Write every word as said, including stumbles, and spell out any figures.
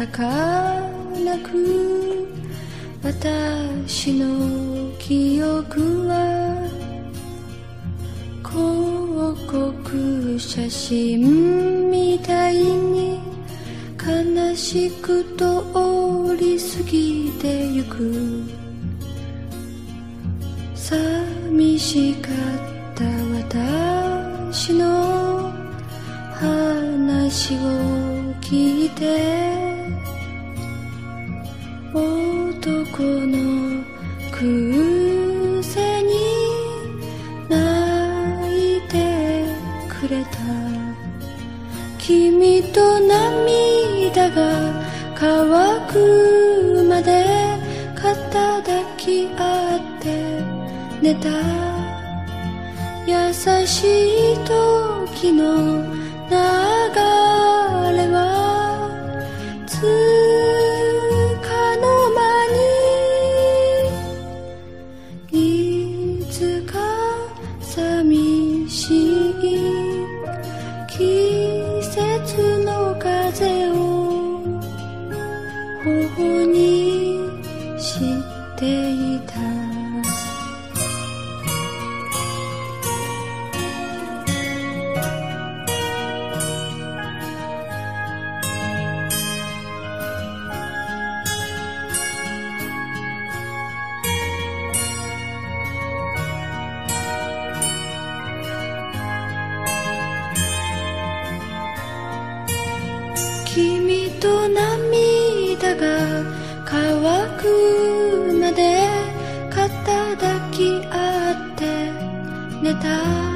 かなく私の記憶は広告写真みたいに悲しく通り過ぎてゆく。寂しかった私の話を聞いて男のくせに泣いてくれた。君と涙が乾くまで肩抱き合って寝た。優しい時の流れはつかの間にいつか寂しい季節の風を頬にしていた。君と涙が乾くまで肩抱き合って寝た。